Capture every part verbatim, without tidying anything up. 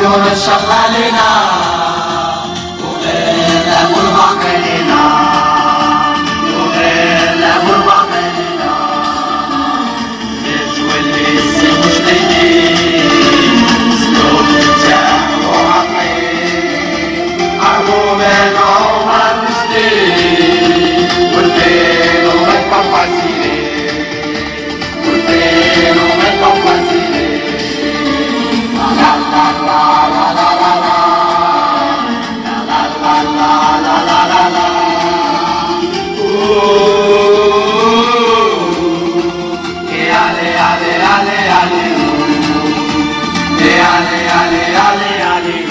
عيون ان شاء الله لنا وغير الامور باقي لنا وغير الامور باقي لنا تولي السي مش ليدين سلوك ترتاح وعقيم عربو من عمر مسلم والفين ومن قفاسيلي والفين ومن قفاسيلي لا لا لا لا لا لا لا لا لا لا لا لا لا يالي يالي يالي يالي يالي يالي يالي يالي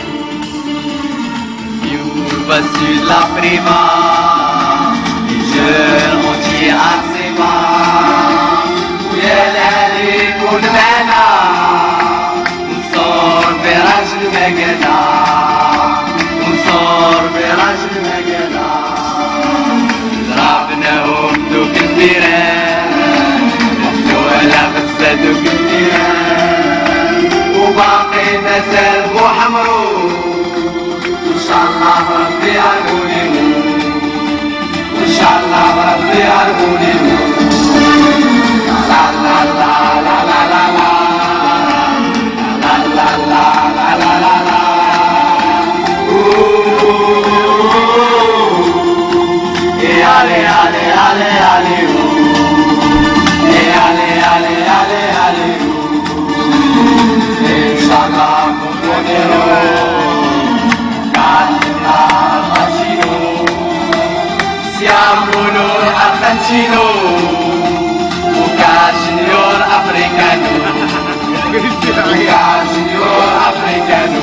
You've su la prima les jeunes entiers à ses mains ويالي كل معنا ونصور براج المقالة ونصور براج المقالة ضربناهم دوك الفيران ولا غزة دوك الفيران وباقي مازال بو حمرو وإن شاء الله ربي يعرفوني وإن شاء الله ربي يعرفوني لا لا لا لا لا لا لا لا لا لا لا لا لا يالي يالي يالي يالي يالي يالي يالي يالي إن شاء الله كنتو Siamo noi argentino, Luca signor africano, Luca signor africano,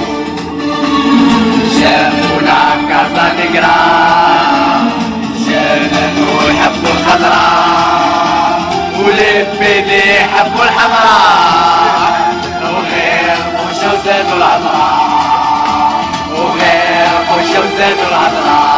c'è una casa negra, c'è noi حبوا الخضراء, والبيدي حبوا الحمراء, وغير خوش وزادوا العذراء, وغير خوش وزادوا العذراء.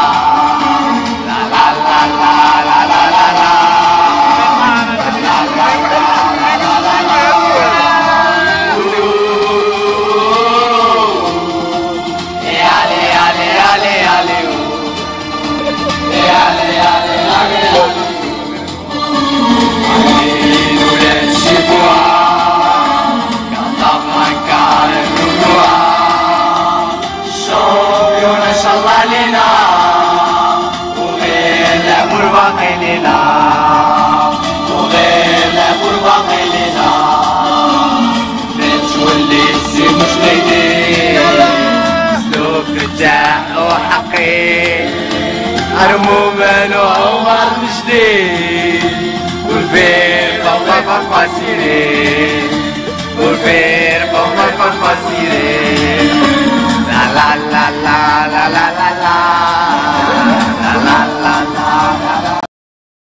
عرمومان وعمر مجدي والبيت الله يبقى سيري